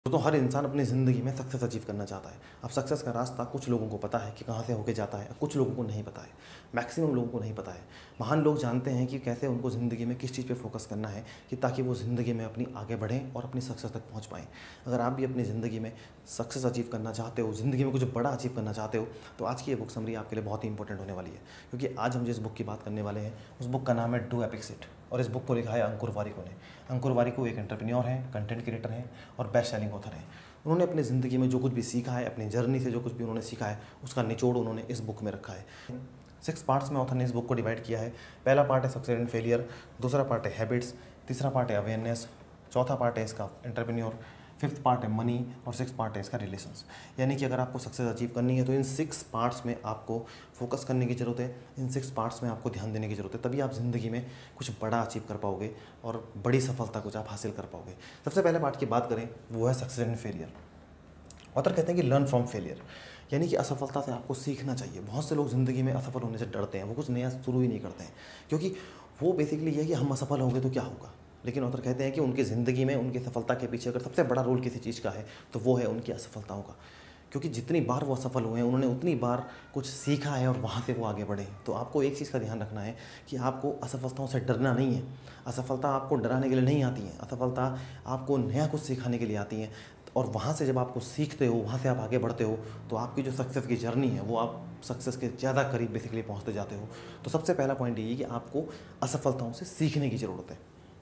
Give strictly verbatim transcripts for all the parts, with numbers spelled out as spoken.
तो हर इंसान अपनी ज़िंदगी में सक्सेस अचीव करना चाहता है। अब सक्सेस का रास्ता कुछ लोगों को पता है कि कहाँ से होके जाता है, कुछ लोगों को नहीं पता है, मैक्सिमम लोगों को नहीं पता है। महान लोग जानते हैं कि कैसे उनको ज़िंदगी में किस चीज़ पे फोकस करना है कि ताकि वो ज़िंदगी में अपनी आगे बढ़ें और अपनी सक्सेस तक पहुँच पाएँ। अगर आप भी अपनी ज़िंदगी में सक्सेस अचीव करना चाहते हो, ज़िंदगी में कुछ बड़ा अचीव करना चाहते हो, तो आज की ये बुक समरी आपके लिए बहुत ही इंपॉर्टेंट होने वाली है। क्योंकि आज हम जिस बुक की बात करने वाले हैं उस बुक का नाम है डू एपिक इट, और इस बुक को लिखा है अंकुर वारिको ने। अंकुर वारिको एक एंटरप्रेन्योर हैं, कंटेंट क्रिएटर हैं और बेस्ट सेलिंग ऑथर हैं। उन्होंने अपनी ज़िंदगी में जो कुछ भी सीखा है, अपनी जर्नी से जो कुछ भी उन्होंने सीखा है, उसका निचोड़ उन्होंने इस बुक में रखा है। सिक्स पार्ट्स में ऑथर ने इस बुक को डिवाइड किया है। पहला पार्ट है सक्सेस एंड फेलियर, दूसरा पार्ट है हैबिट्स, तीसरा पार्ट है अवेयरनेस, चौथा पार्ट है इसका एंटरप्रेन्योर, फिफ्थ पार्ट है मनी और सिक्स पार्ट है इसका रिलेशंस। यानी कि अगर आपको सक्सेस अचीव करनी है तो इन सिक्स पार्ट्स में आपको फोकस करने की ज़रूरत है, इन सिक्स पार्ट्स में आपको ध्यान देने की ज़रूरत है, तभी आप ज़िंदगी में कुछ बड़ा अचीव कर पाओगे और बड़ी सफलता कुछ आप हासिल कर पाओगे। सबसे पहले पार्ट की बात करें वो है सक्सेस एंड फेलियर। ऑथर कहते हैं कि लर्न फ्रॉम फेलियर, यानी कि असफलता से आपको सीखना चाहिए। बहुत से लोग ज़िंदगी में असफल होने से डरते हैं, वो कुछ नया शुरू ही नहीं करते हैं, क्योंकि वो बेसिकली ये है कि हम असफल होंगे तो क्या होगा। लेकिन ऑथर कहते हैं कि उनकी ज़िंदगी में उनकी सफलता के पीछे अगर सबसे बड़ा रोल किसी चीज़ का है तो वो है उनकी असफलताओं का। क्योंकि जितनी बार वो असफल हुए हैं उन्होंने उतनी बार कुछ सीखा है और वहाँ से वो आगे बढ़े हैं। तो आपको एक चीज़ का ध्यान रखना है कि आपको असफलताओं से डरना नहीं है। असफलता आपको डराने के लिए नहीं आती है, असफलता आपको नया कुछ सिखाने के लिए आती है। और वहाँ से जब आपको सीखते हो, वहाँ से आप आगे बढ़ते हो, तो आपकी जो सक्सेस की जर्नी है वो आप सक्सेस के ज़्यादा करीब बेसिकली पहुँचते जाते हो। तो सबसे पहला पॉइंट ये है कि आपको असफलताओं से सीखने की ज़रूरत है।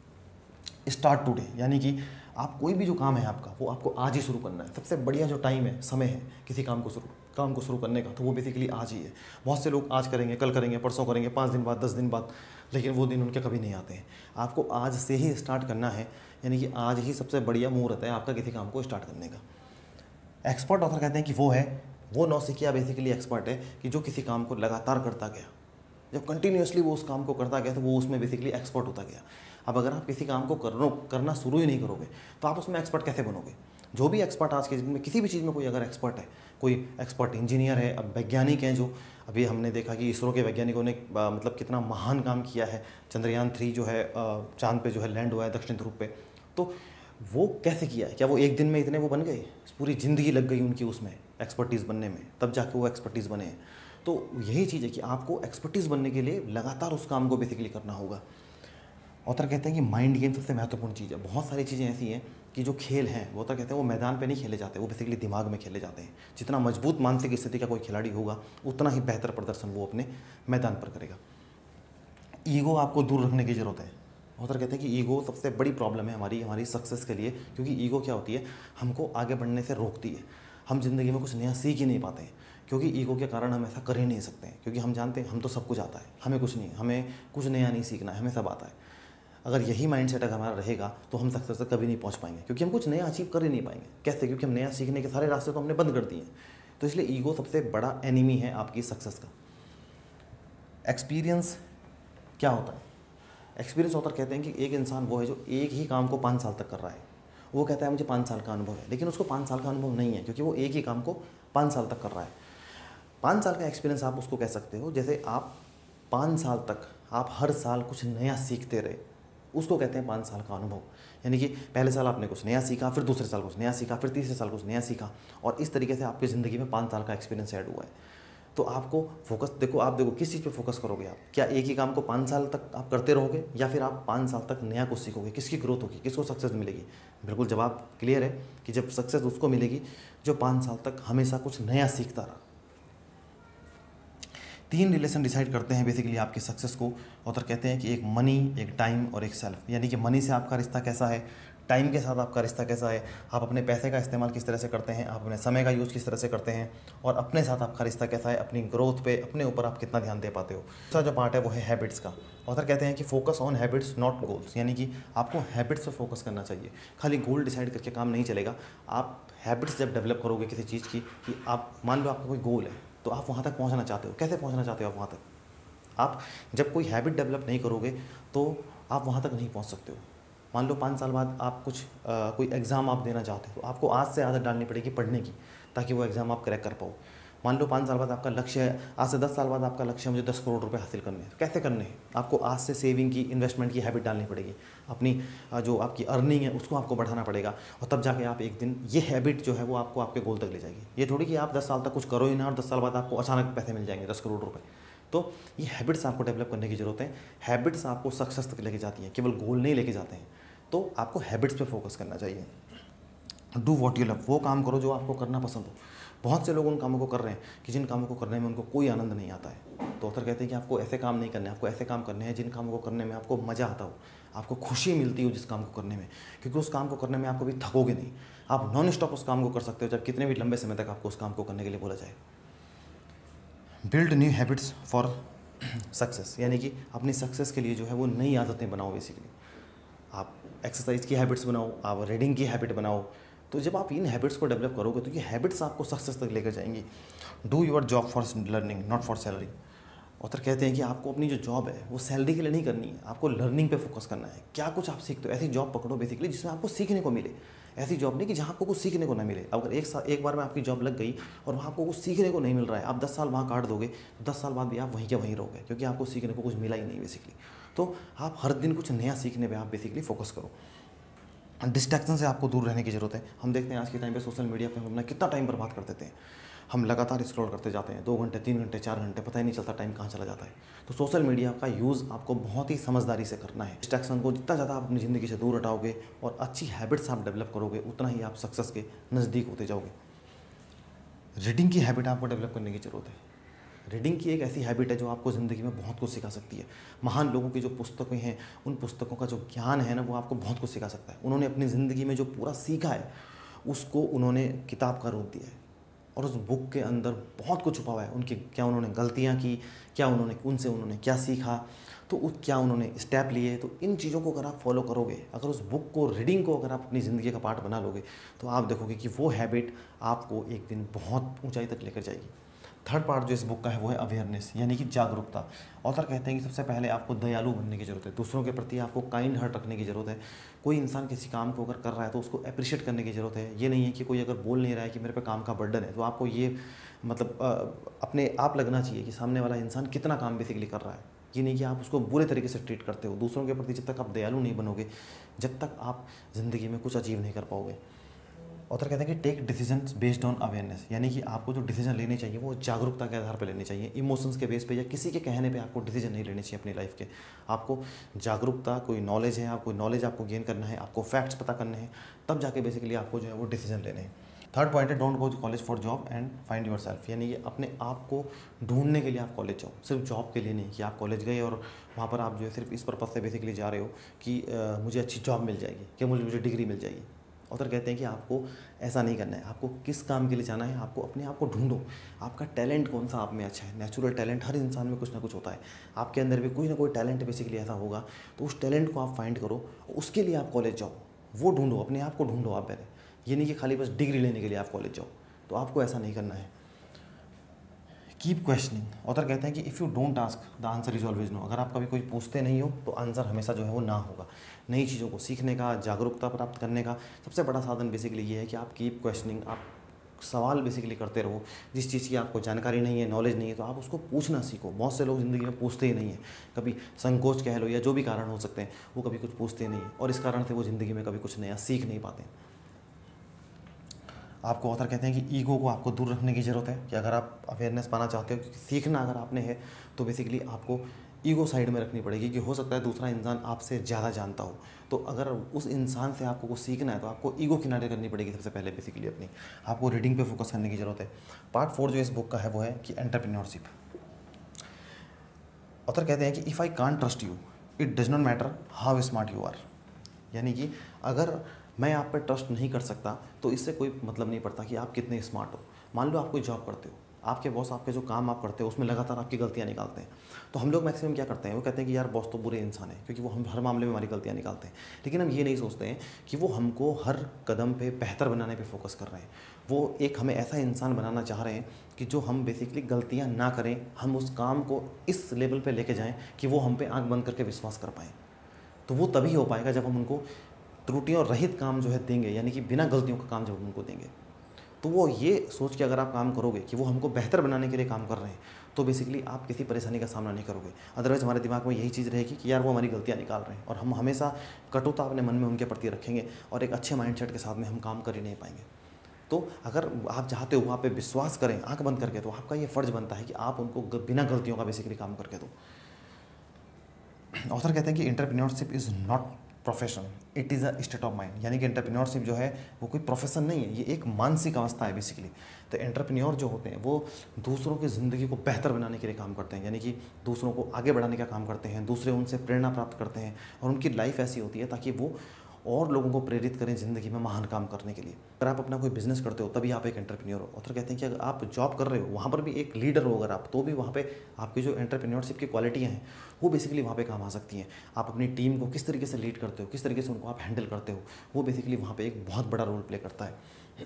स्टार्ट टुडे, यानी कि आप कोई भी जो काम है आपका वो आपको आज ही शुरू करना है। सबसे बढ़िया जो टाइम है, समय है किसी काम को शुरू काम को शुरू करने का, तो वो बेसिकली आज ही है। बहुत से लोग आज करेंगे, कल करेंगे, परसों करेंगे, पाँच दिन बाद, दस दिन बाद, लेकिन वो दिन उनके कभी नहीं आते हैं। आपको आज से ही स्टार्ट करना है, यानी कि आज ही सबसे बढ़िया मुहूर्त है आपका किसी काम को स्टार्ट करने का। एक्सपर्ट ऑथर कहते हैं कि वो है वो नौसिखिया बेसिकली एक्सपर्ट है कि जो किसी काम को लगातार करता गया, जब कंटिन्यूसली वो उस काम को करता गया तो वो उसमें बेसिकली एक्सपर्ट होता गया। अब अगर आप किसी काम को करनो करना शुरू ही नहीं करोगे तो आप उसमें एक्सपर्ट कैसे बनोगे। जो भी एक्सपर्ट आज के दिन में किसी भी चीज़ में कोई अगर एक्सपर्ट है, कोई एक्सपर्ट इंजीनियर है, अब वैज्ञानिक हैं, जो अभी हमने देखा कि इसरो के वैज्ञानिकों ने आ, मतलब कितना महान काम किया है। चंद्रयान थ्री जो है चांद पे जो है लैंड हुआ है, दक्षिण ध्रुव पे, तो वो कैसे किया है? क्या वो एक दिन में इतने वो बन गए? पूरी ज़िंदगी लग गई उनकी उसमें एक्सपर्टीज़ बनने में, तब जाके वो एक्सपर्टीज़ बने हैं। तो यही चीज़ है कि आपको एक्सपर्टीज़ बनने के लिए लगातार उस काम को बेसिकली करना होगा। ऑथर कहते हैं कि माइंड गेम सबसे महत्वपूर्ण चीज़ है। बहुत सारी चीज़ें ऐसी हैं कि जो खेल हैं वो ऑथर कहते हैं वो मैदान पे नहीं खेले जाते, वो बेसिकली दिमाग में खेले जाते हैं। जितना मजबूत मानसिक स्थिति का कोई खिलाड़ी होगा उतना ही बेहतर प्रदर्शन वो अपने मैदान पर करेगा। ईगो आपको दूर रखने की ज़रूरत है। ऑथर कहते हैं कि ईगो सबसे बड़ी प्रॉब्लम है हमारी हमारी सक्सेस के लिए, क्योंकि ईगो क्या होती है, हमको आगे बढ़ने से रोकती है। हम ज़िंदगी में कुछ नया सीख ही नहीं पाते हैं, क्योंकि ईगो के कारण हम ऐसा कर ही नहीं सकते हैं। क्योंकि हम जानते हैं हम तो सब कुछ आता है, हमें कुछ नहीं, हमें कुछ नया नहीं सीखना है, हमें सब आता है। अगर यही माइंडसेट अगर हमारा रहेगा तो हम सक्सेस तक कभी नहीं पहुंच पाएंगे, क्योंकि हम कुछ नया अचीव कर ही नहीं पाएंगे। कैसे? क्योंकि हम नया सीखने के सारे रास्ते तो हमने बंद कर दिए हैं। तो इसलिए ईगो सबसे बड़ा एनिमी है आपकी सक्सेस का। एक्सपीरियंस क्या होता है? एक्सपीरियंस ऑथर कहते हैं कि एक इंसान वो है जो एक ही काम को पाँच साल तक कर रहा है। वो कहता है मुझे पाँच साल का अनुभव है, लेकिन उसको पाँच साल का अनुभव नहीं है, क्योंकि वो एक ही काम को पाँच साल तक कर रहा है। पाँच साल का एक्सपीरियंस आप उसको कह सकते हो, जैसे आप पाँच साल तक आप हर साल कुछ नया सीखते रहे, उसको कहते हैं पाँच साल का अनुभव। यानी कि पहले साल आपने कुछ नया सीखा, फिर दूसरे साल कुछ नया सीखा, फिर तीसरे साल कुछ नया सीखा, और इस तरीके से आपकी ज़िंदगी में पाँच साल का एक्सपीरियंस ऐड हुआ है। तो आपको फोकस देखो, आप देखो किस चीज़ पे फोकस करोगे आप? क्या एक ही काम को पाँच साल तक आप करते रहोगे, या फिर आप पाँच साल तक नया कुछ सीखोगे? किसकी ग्रोथ होगी, किसको सक्सेस मिलेगी? बिल्कुल जवाब क्लियर है कि जब सक्सेस उसको मिलेगी जो पाँच साल तक हमेशा कुछ नया सीखता रहा। तीन रिलेशन डिसाइड करते हैं बेसिकली आपकी सक्सेस को। ऑथर कहते हैं कि एक मनी, एक टाइम और एक सेल्फ। यानी कि मनी से आपका रिश्ता कैसा है, टाइम के साथ आपका रिश्ता कैसा है, आप अपने पैसे का इस्तेमाल किस तरह से करते हैं, आप अपने समय का यूज़ किस तरह से करते हैं, और अपने साथ आपका रिश्ता कैसा है, अपनी ग्रोथ पे, अपने ऊपर आप कितना ध्यान दे पाते हो। दूसरा जो पार्ट है वो है हैबिट्स का। ऑथर कहते हैं कि focus on habits not goals, यानी कि आपको हैबिट्स पर फोकस करना चाहिए। खाली गोल डिसाइड करके काम नहीं चलेगा। आप हैबिट्स जब डेवलप करोगे किसी चीज़ की, कि आप मान लो आपका कोई गोल है तो आप वहाँ तक पहुँचना चाहते हो, कैसे पहुँचना चाहते हो आप वहाँ तक? आप जब कोई हैबिट डेवलप नहीं करोगे तो आप वहाँ तक नहीं पहुँच सकते हो। मान लो पाँच साल बाद आप कुछ आ, कोई एग्ज़ाम आप देना चाहते हो, तो आपको आज से आदत डालनी पड़ेगी पढ़ने की, ताकि वो एग्ज़ाम आप क्रैक कर पाओ। मान लो पाँच साल बाद आपका लक्ष्य है, आज से दस साल बाद आपका लक्ष्य है मुझे दस करोड़ रुपए हासिल करने हैं। तो कैसे करने हैं? आपको आज से सेविंग की, इन्वेस्टमेंट की हैबिट डालनी पड़ेगी। अपनी जो आपकी अर्निंग है उसको आपको बढ़ाना पड़ेगा, और तब जाके आप एक दिन ये हैबिट जो है वो आपको आपके गोल तक ले जाएगी। ये थोड़ी कि आप दस साल तक कुछ करो ही ना और दस साल बाद आपको अचानक पैसे मिल जाएंगे दस करोड़ रुपये। तो ये हैबिट्स आपको डेवलप करने की ज़रूरत है। हैबिट्स आपको सक्सेस तक लेके जाती हैं, केवल गोल नहीं लेके जाते हैं। तो आपको हैबिट्स पे फोकस करना चाहिए। डू वॉट यू लव, वो काम करो जो आपको करना पसंद हो। बहुत से लोग उन कामों को कर रहे हैं कि जिन कामों को करने में उनको कोई आनंद नहीं आता है। तो ऑथर कहते हैं कि आपको ऐसे काम नहीं करने, आपको ऐसे काम करने हैं जिन कामों को करने में आपको मज़ा आता हो, आपको खुशी मिलती हो जिस काम को करने में, क्योंकि उस काम को करने में आप कभी थकोगे नहीं। आप नॉन स्टॉप उस काम को कर सकते हो, जब कितने भी लंबे समय तक आपको उस काम को करने के लिए बोला जाए। Build new habits for success, यानी कि अपनी सक्सेस के लिए जो है वो नई आदतें बनाओ। बेसिकली आप एक्सरसाइज की हैबिट्स बनाओ, आप रीडिंग की हैबिट बनाओ। तो जब आप इन हैबिट्स को डेवलप करोगे तो ये हैबिट्स आपको सक्सेस तक लेकर जाएंगी। Do your job for learning not for salary. Author कहते हैं कि आपको अपनी जो जॉब है वो सैलरी के लिए नहीं करनी है, आपको लर्निंग पे फोकस करना है। क्या कुछ आप सीखते हो, ऐसी जॉब पकड़ो बेसिकली जिसमें आपको सीखने को मिले। ऐसी जॉब नहीं कि जहाँ आपको कुछ सीखने को ना मिले। अगर एक साल एक बार में आपकी जॉब लग गई और वहाँ आपको कुछ सीखने को नहीं मिल रहा है, आप दस साल वहाँ काट दोगे तो दस साल बाद भी आप वहीं के वहीं रहोगे, क्योंकि आपको सीखने को कुछ मिला ही नहीं बेसिकली। तो आप हर दिन कुछ नया सीखने पर आप बेसिकली फोकस करो। डिस्ट्रैक्शन से आपको दूर रहने की ज़रूरत है। हम देखते हैं आज के टाइम पे सोशल मीडिया पे हम अपना कितना टाइम बर्बाद कर देते हैं। हम लगातार स्क्रॉल करते जाते हैं, दो घंटे तीन घंटे चार घंटे, पता ही नहीं चलता टाइम कहाँ चला जाता है। तो सोशल मीडिया का यूज़ आपको बहुत ही समझदारी से करना है। डिस्ट्रैक्शन को जितना ज़्यादा आप अपनी ज़िंदगी से दूर हटाओगे और अच्छी हैबिट्स आप डेवलप करोगे, उतना ही आप सक्सेस के नज़दीक होते जाओगे। रीडिंग की हैबिट आपको डेवलप करने की ज़रूरत है। रीडिंग की एक ऐसी हैबिट है जो आपको ज़िंदगी में बहुत कुछ सिखा सकती है। महान लोगों की जो पुस्तकें हैं, उन पुस्तकों का जो ज्ञान है ना, वो आपको बहुत कुछ सिखा सकता है। उन्होंने अपनी ज़िंदगी में जो पूरा सीखा है उसको उन्होंने किताब का रूप दिया है, और उस बुक के अंदर बहुत कुछ छुपा हुआ है। उनकी क्या उन्होंने गलतियाँ की, क्या उन्होंने उनसे उन्होंने क्या सीखा, तो उस क्या उन्होंने स्टेप लिए। तो इन चीज़ों को अगर आप फॉलो करोगे, अगर उस बुक को, रीडिंग को अगर आप अपनी ज़िंदगी का पार्ट बना लोगे, तो आप देखोगे कि वो हैबिट आपको एक दिन बहुत ऊंचाई तक लेकर जाएगी। थर्ड पार्ट जो इस बुक का है वो है अवेयरनेस, यानी कि जागरूकता। ऑथर कहते हैं कि सबसे पहले आपको दयालु बनने की ज़रूरत है, दूसरों के प्रति आपको काइंड हार्ट रखने की ज़रूरत है। कोई इंसान किसी काम को अगर कर रहा है तो उसको अप्रिशिएट करने की ज़रूरत है। ये नहीं है कि कोई अगर बोल नहीं रहा है कि मेरे पे काम का बर्डन है, तो आपको ये मतलब अपने आप लगना चाहिए कि सामने वाला इंसान कितना काम बेसिकली कर रहा है। ये नहीं कि आप उसको बुरे तरीके से ट्रीट करते हो। दूसरों के प्रति जब तक आप दयालु नहीं बनोगे, जब तक आप ज़िंदगी में कुछ अचीव नहीं कर पाओगे। ऑथर कहते हैं कि take decisions based on awareness, यानी कि आपको जो डिसीजन लेने चाहिए वो जागरूकता के आधार पर लेने चाहिए। इमोशंस के बेस पे या किसी के कहने पे आपको डिसीजन नहीं लेने चाहिए अपनी लाइफ के। आपको जागरूकता, कोई नॉलेज है, आपको नॉलेज आपको गेन करना है, आपको फैक्ट्स पता करने हैं, तब जाके बेसिकली आपको जो है वो डिसीजन लेने हैं। थर्ड पॉइंट है don't go college for job and find yourself, यानी कि अपने आप को ढूंढने के लिए आप कॉलेज जाओ, सिर्फ जॉब के लिए नहीं कि आप कॉलेज गए और वहाँ पर आप जो है सिर्फ इस पर्पज़ से बेसिकली जा रहे हो कि आ, मुझे अच्छी जॉब मिल जाएगी, कि मुझे मुझे डिग्री मिल जाएगी। ऑथर कहते हैं कि आपको ऐसा नहीं करना है। आपको किस काम के लिए जाना है, आपको अपने आप को ढूंढो। आपका टैलेंट कौन सा आप में अच्छा है। नेचुरल टैलेंट हर इंसान में कुछ ना कुछ होता है, आपके अंदर भी कोई ना कोई टैलेंट बेसिकली ऐसा होगा। तो उस टैलेंट को आप फाइंड करो, उसके लिए आप कॉलेज जाओ, वो ढूंढो, अपने आप को ढूंढो आप पहले। ये नहीं कि खाली बस डिग्री लेने के लिए आप कॉलेज जाओ, तो आपको ऐसा नहीं करना है। Keep questioning. ऑथर कहते हैं कि if you don't ask the answer is always no. अगर आप कभी कोई पूछते नहीं हो तो आंसर हमेशा जो है वो ना होगा। नई चीज़ों को सीखने का, जागरूकता प्राप्त करने का सबसे बड़ा साधन बेसिकली ये है कि आप कीप क्वेश्चनिंग, आप सवाल बेसिकली करते रहो। जिस चीज़ की आपको जानकारी नहीं है, नॉलेज नहीं है, तो आप उसको पूछना सीखो। बहुत से लोग ज़िंदगी में पूछते ही नहीं है, कभी संकोच कह लो या जो भी कारण हो सकते हैं, वो कभी कुछ पूछते नहीं है, और इस कारण से वो ज़िंदगी में कभी कुछ नया सीख नहीं पाते। आपको ऑथर कहते हैं कि ईगो को आपको दूर रखने की ज़रूरत है, कि अगर आप अवेयरनेस पाना चाहते हो, क्योंकि सीखना अगर आपने है तो बेसिकली आपको ईगो साइड में रखनी पड़ेगी, कि हो सकता है दूसरा इंसान आपसे ज़्यादा जानता हो। तो अगर उस इंसान से आपको कुछ सीखना है तो आपको ईगो किनारे करनी पड़ेगी सबसे पहले बेसिकली अपनी। आपको रीडिंग पे फोकस करने की ज़रूरत है। पार्ट फोर जो इस बुक का है वो है कि एंटरप्रेन्योरशिप। ऑथर कहते हैं कि if I can't trust you it does not matter how smart you are, यानी कि अगर मैं आप पर ट्रस्ट नहीं कर सकता तो इससे कोई मतलब नहीं पड़ता कि आप कितने स्मार्ट हो। मान लो आप कोई जॉब करते हो, आपके बॉस आपके जो काम आप करते हो उसमें लगातार आपकी गलतियाँ निकालते हैं, तो हम लोग मैक्सिमम क्या करते हैं, वो कहते हैं कि यार बॉस तो बुरे इंसान है, क्योंकि वो हम हर मामले में हमारी गलतियाँ निकालते हैं। लेकिन हम ये नहीं सोचते हैं कि वो हमको हर कदम पे बेहतर बनाने पे फोकस कर रहे हैं। वो एक हमें ऐसा इंसान बनाना चाह रहे हैं कि जो हम बेसिकली गलतियाँ ना करें, हम उस काम को इस लेवल पर लेके जाएँ कि वो हम पे आँख बंद करके विश्वास कर पाएँ। तो वो तभी हो पाएगा जब हम उनको त्रुटियों रहित काम जो है देंगे, यानी कि बिना गलतियों का काम जब उनको देंगे। तो वो ये सोच के अगर आप काम करोगे कि वो हमको बेहतर बनाने के लिए काम कर रहे हैं, तो बेसिकली आप किसी परेशानी का सामना नहीं करोगे। अदरवाइज़ हमारे दिमाग में यही चीज़ रहेगी कि यार वो हमारी गलतियाँ निकाल रहे हैं, और हम हमेशा कटुता अपने मन में उनके प्रति रखेंगे और एक अच्छे माइंडसेट के साथ में हम काम कर ही नहीं पाएंगे। तो अगर आप चाहते हो वहाँ पे विश्वास करें आंख बंद करके, तो आपका ये फ़र्ज़ बनता है कि आप उनको बिना गलतियों का बेसिकली काम करके दो। ऑथर कहते हैं कि entrepreneurship is not profession, it is a state of mind. यानी कि एंटरप्रेन्योरशिप जो है वो कोई प्रोफेशन नहीं है, ये एक मानसिक अवस्था है बेसिकली। तो एंटरप्रेन्योर जो होते हैं वो दूसरों की ज़िंदगी को बेहतर बनाने के लिए काम करते हैं, यानी कि दूसरों को आगे बढ़ाने का काम करते हैं, दूसरे उनसे प्रेरणा प्राप्त करते हैं, और उनकी लाइफ ऐसी होती है ताकि वो और लोगों को प्रेरित करें ज़िंदगी में महान काम करने के लिए। अगर आप अपना कोई बिजनेस करते हो तभी आप एक एंटरप्रेन्योर हो। ऑथर कहते हैं कि अगर आप जॉब कर रहे हो वहाँ पर भी एक लीडर हो अगर आप, तो भी वहाँ पे आपकी जो एंटरप्रेन्योरशिप की क्वालिटियाँ हैं वो बेसिकली वहाँ पे काम आ सकती हैं। आप अपनी टीम को किस तरीके से लीड करते हो, किस तरीके से उनको आप हैंडल करते हो, वो बेसिकली वहाँ पर एक बहुत बड़ा रोल प्ले करता है।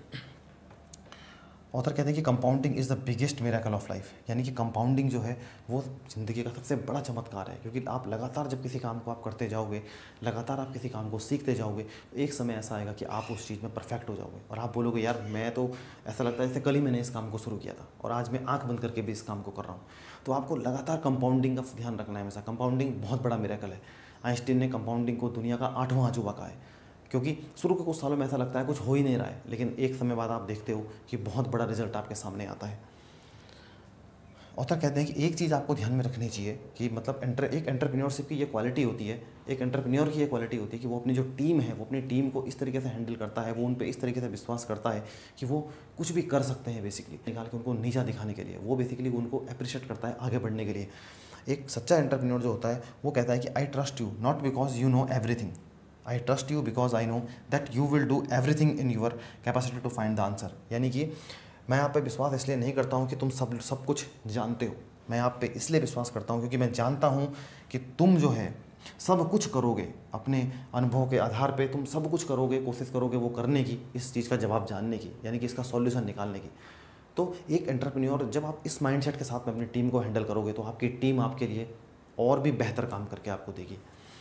ऑथर कहते हैं कि compounding is the biggest miracle of life, यानी कि कंपाउंडिंग जो है वो ज़िंदगी का सबसे बड़ा चमत्कार है, क्योंकि आप लगातार जब किसी काम को आप करते जाओगे, लगातार आप किसी काम को सीखते जाओगे, तो एक समय ऐसा आएगा कि आप उस चीज़ में परफेक्ट हो जाओगे और आप बोलोगे यार मैं तो ऐसा लगता है जैसे कल ही मैंने इस काम को शुरू किया था और आज मैं आँख बंद करके भी इस काम को कर रहा हूँ। तो आपको लगातार कंपाउंडिंग का ध्यान रखना है हमेशा। कंपाउंडिंग बहुत बड़ा मिरेकल है। आइंस्टीन ने कंपाउंडिंग को दुनिया का आठवां अजूबा कहा है, क्योंकि शुरू के कुछ सालों में ऐसा लगता है कुछ हो ही नहीं रहा है, लेकिन एक समय बाद आप देखते हो कि बहुत बड़ा रिजल्ट आपके सामने आता है। ऑथर कहते हैं कि एक चीज़ आपको ध्यान में रखनी चाहिए कि मतलब एंटर एक एंटरप्रेन्योरशिप की ये क्वालिटी होती है, एक एंटरप्रेन्योर की ये क्वालिटी होती है कि वो अपनी जो टीम है वो अपनी टीम को इस तरीके से हैंडल करता है, वो उन पे इस तरीके से विश्वास करता है कि वो कुछ भी कर सकते हैं बेसिकली, निकाल के उनको नीचा दिखाने के लिए। वो बेसिकली उनको अप्रिशिएट करता है आगे बढ़ने के लिए। एक सच्चा एंटरप्रेन्योर जो होता है वो कहता है कि I trust you not because you know everything, I trust you because I know that you will do everything in your capacity to find the answer. यानी कि मैं आप पे विश्वास इसलिए नहीं करता हूँ कि तुम सब सब कुछ जानते हो, मैं आप पे इसलिए विश्वास करता हूँ क्योंकि मैं जानता हूँ कि तुम जो है सब कुछ करोगे, अपने अनुभव के आधार पे तुम सब कुछ करोगे, कोशिश करोगे वो करने की, इस चीज़ का जवाब जानने की, यानी कि इसका सॉल्यूशन निकालने की। तो एक एंटरप्रेन्योर जब आप इस माइंडसेट के साथ में अपनी टीम को हैंडल करोगे तो आपकी टीम आपके लिए और भी बेहतर काम करके आपको देगी।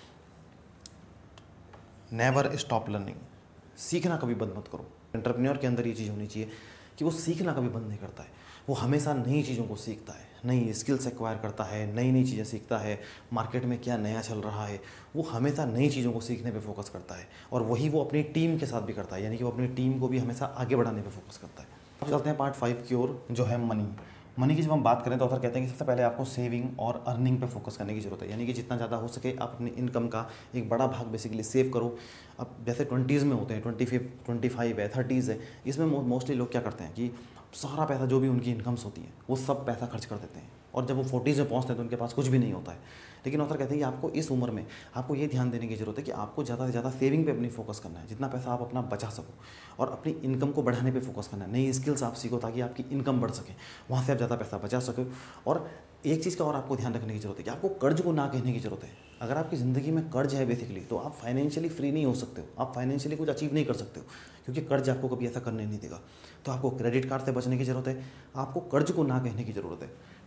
नेवर स्टॉप लर्निंग, सीखना कभी बंद मत करो। एंटरप्रेन्योर के अंदर ये चीज़ होनी चाहिए कि वो सीखना कभी बंद नहीं करता है, वो हमेशा नई चीज़ों को सीखता है, नई स्किल्स एक्वायर करता है, नई नई चीज़ें सीखता है, मार्केट में क्या नया चल रहा है, वो हमेशा नई चीज़ों को सीखने पे फोकस करता है। और वही वो अपनी टीम के साथ भी करता है, यानी कि वो अपनी टीम को भी हमेशा आगे बढ़ाने पे फोकस करता है। अब चलते हैं पार्ट फाइव की ओर, जो है मनी। मनी की जब हम बात करें तो ऑथर कहते हैं कि सबसे पहले आपको सेविंग और अर्निंग पे फोकस करने की ज़रूरत है, यानी कि जितना ज़्यादा हो सके आप अपनी इनकम का एक बड़ा भाग बेसिकली सेव करो। अब जैसे ट्वेंटीज़ में होते हैं, ट्वेंटी फिफ्थ ट्वेंटी फाइव है, थर्टीज़ है, इसमें मोस्टली लोग क्या करते हैं कि सारा पैसा जो भी उनकी इनकम्स होती है वो सब पैसा खर्च कर देते हैं, और जब वो फोर्टीज़ में पहुँचते हैं तो उनके पास कुछ भी नहीं होता है। लेकिन ऑथर कहते हैं कि आपको इस उम्र में आपको ये ध्यान देने की ज़रूरत है कि आपको ज़्यादा से ज़्यादा सेविंग पे अपनी फोकस करना है, जितना पैसा आप अपना बचा सको, और अपनी इनकम को बढ़ाने पे फोकस करना है। नई स्किल्स आप सीखो ताकि आपकी इनकम बढ़ सके, वहाँ से आप ज़्यादा पैसा बचा सको। और एक चीज़ का और आपको ध्यान रखने की ज़रूरत है कि आपको कर्ज को ना कहने की ज़रूरत है। अगर आपकी ज़िंदगी में कर्ज है बेसिकली तो आप फाइनेंशियली फ्री नहीं हो सकते हो, आप फाइनेंशियली कुछ अचीव नहीं कर सकते हो, क्योंकि कर्ज आपको कभी ऐसा करने नहीं देगा। तो आपको क्रेडिट कार्ड से बचने की ज़रूरत है, आपको कर्ज को ना कहने की ज़रूरत है।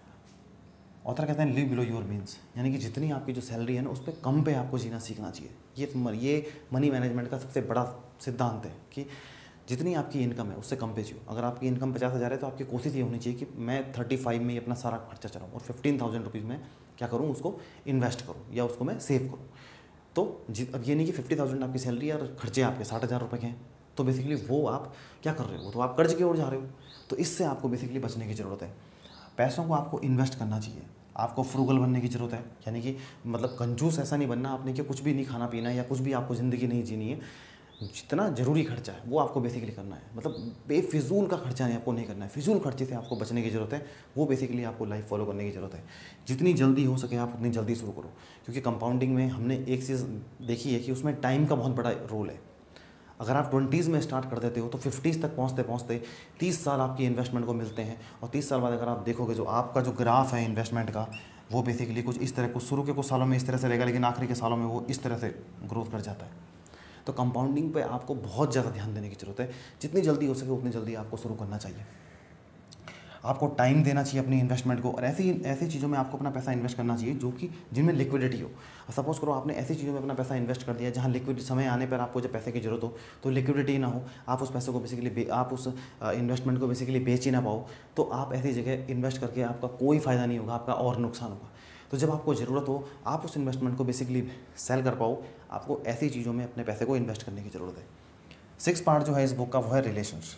ऑथर कहते हैं लिव बिलो योर मीन्स, यानी कि जितनी आपकी जो सैलरी है ना उस पर कम पे आपको जीना सीखना चाहिए। ये ये मनी मैनेजमेंट का सबसे बड़ा सिद्धांत है कि जितनी आपकी इनकम है उससे कम पे जियो। अगर आपकी इनकम पचास हज़ार है तो आपकी कोशिश ये होनी चाहिए कि मैं थर्टी फाइव में ही अपना सारा खर्चा चलाऊँ और फिफ्टीन थाउजेंड रुपीज़ में क्या करूँ, उसको इन्वेस्ट करूँ या उसको मैं सेव करूँ। तो अब ये नहीं कि फिफ्टी थाउजेंड आपकी सैलरी और खर्चे आपके साठ हज़ार रुपये के हैं, तो बेसिकली वो आप क्या कर रहे हो, तो आप कर्ज की ओर जा रहे हो। तो इससे आपको बेसिकली बचने की ज़रूरत है। पैसों को आपको इन्वेस्ट करना चाहिए, आपको फ्रूगल बनने की ज़रूरत है, यानी कि मतलब कंजूस ऐसा नहीं बनना आपने कि कुछ भी नहीं खाना पीना या कुछ भी आपको ज़िंदगी नहीं जीनी है। जितना ज़रूरी खर्चा है वो आपको बेसिकली करना है, मतलब बेफिजूल का खर्चा नहीं आपको नहीं करना है। फिजूल खर्चे से आपको बचने की ज़रूरत है, वो बेसिकली आपको लाइफ फॉलो करने की ज़रूरत है। जितनी जल्दी हो सके आप उतनी जल्दी शुरू करो, क्योंकि कंपाउंडिंग में हमने एक चीज़ देखी है कि उसमें टाइम का बहुत बड़ा रोल है। अगर आप ट्वेंटीज़ में स्टार्ट कर देते हो तो फिफ्टीज़ तक पहुंचते पहुंचते तीस साल आपकी इन्वेस्टमेंट को मिलते हैं, और तीस साल बाद अगर आप देखोगे जो आपका जो ग्राफ है इन्वेस्टमेंट का वो बेसिकली कुछ इस तरह, कुछ शुरू के कुछ सालों में इस तरह से रहेगा, लेकिन आखिरी के सालों में वो इस तरह से ग्रोथ कर जाता है। तो कंपाउंडिंग पे आपको बहुत ज़्यादा ध्यान देने की ज़रूरत है। जितनी जल्दी हो सके उतनी जल्दी आपको शुरू करना चाहिए। आपको टाइम देना चाहिए अपनी इन्वेस्टमेंट को, और ऐसी ऐसी चीज़ों में आपको अपना पैसा इन्वेस्ट करना चाहिए जो कि जिनमें लिक्विडिटी हो। सपोज करो आपने ऐसी चीज़ों में अपना पैसा इन्वेस्ट कर दिया जहाँ लिक्विड समय आने पर आपको जब पैसे की जरूरत हो तो लिक्विडिटी ना हो, आप उस पैसे को बेसिकली आप उस इन्वेस्टमेंट को बेसिकली बेच ही ना पाओ, तो आप ऐसी जगह इन्वेस्ट करके आपका कोई फ़ायदा नहीं होगा, आपका और नुकसान होगा। तो जब आपको ज़रूरत हो आप उस इन्वेस्टमेंट को बेसिकली सेल कर पाओ, आपको ऐसी चीज़ों में अपने पैसे को इन्वेस्ट करने की ज़रूरत है। सिक्स पार्ट जो है इस बुक का वो है रिलेशंस।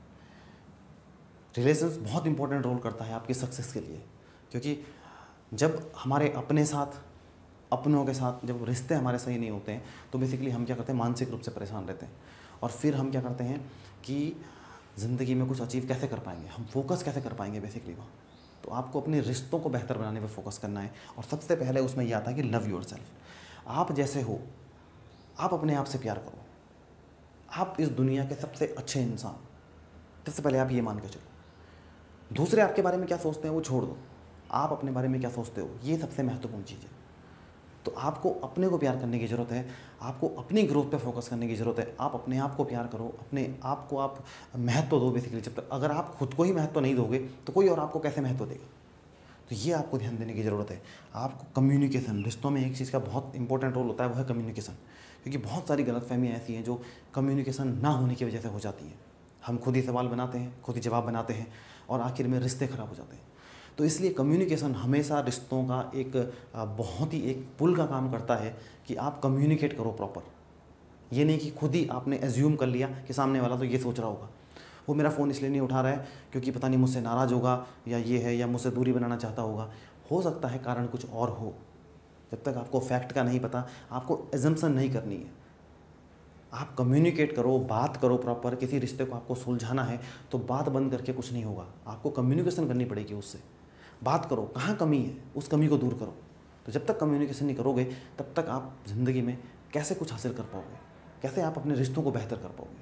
रिलेशंस बहुत इंपॉर्टेंट रोल करता है आपकी सक्सेस के लिए, क्योंकि जब हमारे अपने साथ अपनों के साथ जब रिश्ते हमारे सही नहीं होते हैं तो बेसिकली हम क्या करते हैं, मानसिक रूप से परेशान रहते हैं, और फिर हम क्या करते हैं कि ज़िंदगी में कुछ अचीव कैसे कर पाएंगे, हम फोकस कैसे कर पाएंगे बेसिकली वो। तो आपको अपने रिश्तों को बेहतर बनाने पर फोकस करना है, और सबसे पहले उसमें यह आता है कि लव योर सेल्फ। आप जैसे हो, आप अपने आप से प्यार करो, आप इस दुनिया के सबसे अच्छे इंसान, सबसे पहले आप ये मान के चलो। दूसरे आपके बारे में क्या सोचते हैं वो छोड़ दो, आप अपने बारे में क्या सोचते हो ये सबसे महत्वपूर्ण चीज़ है। तो आपको अपने को प्यार करने की ज़रूरत है, आपको अपनी ग्रोथ पे फोकस करने की ज़रूरत है। आप अपने आप को प्यार करो, अपने आप को आप महत्व दो बेसिकली। जब तक अगर आप खुद को ही महत्व नहीं दोगे तो कोई और आपको कैसे महत्व देगा, तो ये आपको ध्यान देने की ज़रूरत है। आपको कम्युनिकेशन, रिश्तों में एक चीज़ का बहुत इंपॉर्टेंट रोल होता है, वो है कम्युनिकेशन, क्योंकि बहुत सारी गलतफहमियाँ ऐसी हैं जो कम्युनिकेशन ना होने की वजह से हो जाती हैं। हम खुद ही सवाल बनाते हैं, खुद ही जवाब बनाते हैं, और आखिर में रिश्ते ख़राब हो जाते हैं। तो इसलिए कम्युनिकेशन हमेशा रिश्तों का एक बहुत ही एक पुल का काम करता है कि आप कम्युनिकेट करो प्रॉपर। ये नहीं कि खुद ही आपने एज्यूम कर लिया कि सामने वाला तो ये सोच रहा होगा, वो मेरा फ़ोन इसलिए नहीं उठा रहा है क्योंकि पता नहीं मुझसे नाराज़ होगा, या ये है, या मुझसे दूरी बनाना चाहता होगा। हो सकता है कारण कुछ और हो। जब तक आपको फैक्ट का नहीं पता, आपको एजम्पशन नहीं करनी है। आप कम्युनिकेट करो, बात करो प्रॉपर। किसी रिश्ते को आपको सुलझाना है तो बात बंद करके कुछ नहीं होगा, आपको कम्युनिकेशन करनी पड़ेगी उससे। बात करो, कहाँ कमी है उस कमी को दूर करो। तो जब तक कम्युनिकेशन नहीं करोगे तब तक आप ज़िंदगी में कैसे कुछ हासिल कर पाओगे, कैसे आप अपने रिश्तों को बेहतर कर पाओगे।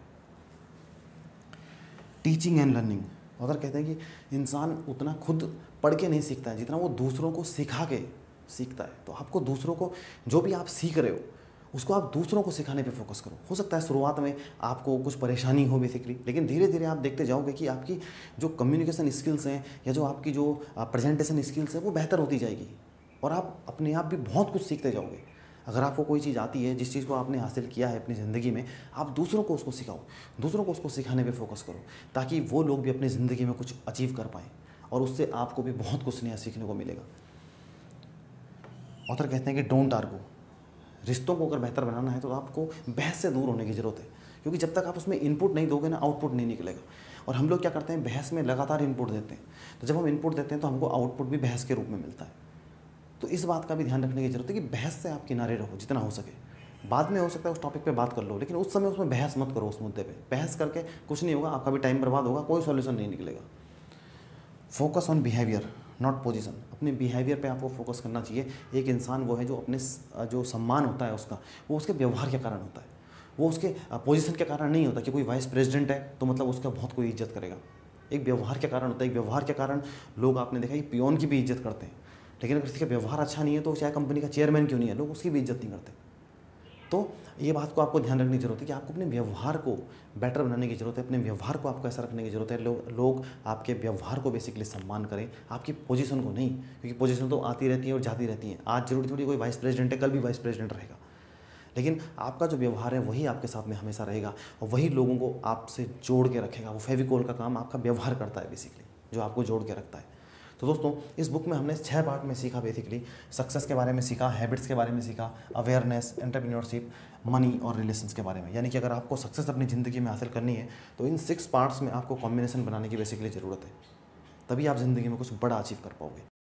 टीचिंग एंड लर्निंग, अगर कहते हैं कि इंसान उतना खुद पढ़ के नहीं सीखता है जितना वो दूसरों को सिखा के सीखता है। तो आपको दूसरों को, जो भी आप सीख रहे हो उसको आप दूसरों को सिखाने पे फोकस करो। हो सकता है शुरुआत में आपको कुछ परेशानी हो बेसिकली, लेकिन धीरे धीरे आप देखते जाओगे कि आपकी जो कम्युनिकेशन स्किल्स हैं या जो आपकी जो प्रेजेंटेशन स्किल्स है वो बेहतर होती जाएगी, और आप अपने आप भी बहुत कुछ सीखते जाओगे। अगर आपको कोई चीज़ आती है, जिस चीज़ को आपने हासिल किया है अपनी ज़िंदगी में, आप दूसरों को उसको सिखाओ, दूसरों को उसको सिखाने पे फोकस करो, ताकि वो लोग भी अपनी ज़िंदगी में कुछ अचीव कर पाएँ, और उससे आपको भी बहुत कुछ नया सीखने को मिलेगा। ऑथर कहते हैं कि डोंट आर्गू। रिश्तों को अगर बेहतर बनाना है तो आपको बहस से दूर होने की ज़रूरत है, क्योंकि जब तक आप उसमें इनपुट नहीं दोगे ना, आउटपुट नहीं निकलेगा। और हम लोग क्या करते हैं, बहस में लगातार इनपुट देते हैं, तो जब हम इनपुट देते हैं तो हमको आउटपुट भी बहस के रूप में मिलता है। तो इस बात का भी ध्यान रखने की ज़रूरत है कि बहस से आप किनारे रहो जितना हो सके। बाद में हो सकता है उस टॉपिक पे बात कर लो, लेकिन उस समय उसमें बहस मत करो। उस मुद्दे पे बहस करके कुछ नहीं होगा, आपका भी टाइम बर्बाद होगा, कोई सॉल्यूशन नहीं निकलेगा। Focus on behaviour not position. अपने बिहेवियर पे आपको फोकस करना चाहिए। एक इंसान वो है जो अपने जो सम्मान होता है उसका, वो उसके व्यवहार के कारण होता है, वो उसके पोजीशन के कारण नहीं होता। कि कोई वाइस प्रेसिडेंट है तो मतलब उसका बहुत कोई इज्जत करेगा, एक व्यवहार के कारण होता है। एक व्यवहार के कारण लोग, आपने देखा कि पियोन की भी इज्जत करते हैं, लेकिन अगर किसी का व्यवहार अच्छा नहीं है तो चाहे कंपनी का चेयरमैन क्यों नहीं है, लोग उसकी भी इज्जत नहीं करते। तो ये बात को आपको ध्यान रखने की जरूरत है कि आपको अपने व्यवहार को बेटर बनाने की ज़रूरत है। अपने व्यवहार को आपको ऐसा रखने की ज़रूरत है लोग लोग आपके व्यवहार को बेसिकली सम्मान करें, आपकी पोजीशन को नहीं, क्योंकि पोजीशन तो आती रहती है और जाती रहती हैं। आज जरूरी थोड़ी कोई वाइस प्रेसिडेंट है, कल भी वाइस प्रेसिडेंट रहेगा, लेकिन आपका जो व्यवहार है वही आपके साथ में हमेशा रहेगा, और वही लोगों को आपसे जोड़ के रखेगा। वो फेविकोल का काम आपका व्यवहार करता है बेसिकली, जो आपको जोड़ के रखता है। तो दोस्तों, इस बुक में हमने छह पार्ट में सीखा बेसिकली। सक्सेस के बारे में सीखा, हैबिट्स के बारे में सीखा, अवेयरनेस, एंटरप्रेन्योरशिप, मनी और रिलेशंस के बारे में। यानी कि अगर आपको सक्सेस अपनी ज़िंदगी में हासिल करनी है तो इन सिक्स पार्ट्स में आपको कॉम्बिनेशन बनाने की बेसिकली ज़रूरत है, तभी आप ज़िंदगी में कुछ बड़ा अचीव कर पाओगे।